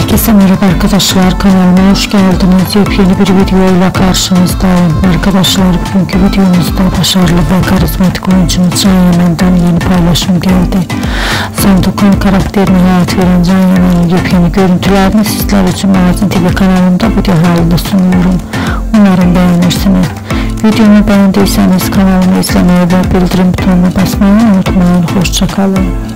Herkese merhaba arkadaşlar, kanalıma hoş geldiniz. Yepyeni bir videoyla karşınızdayım. Arkadaşlar, bugünkü videomuzda başarılı ve karizmatik oyuncumuz Can Yaman'dan yeni paylaşım geldi. Sandokan karakterine hayat veren Can Yaman'ın yepyeni görüntülerini sizler için Magazin TV kanalımda video halinde sunuyorum. Umarım beğenirsiniz. Videomu beğendiyseniz kanalımı izlemeyi ve bildirim butonuna basmayı unutmayın. Hoşça kalın.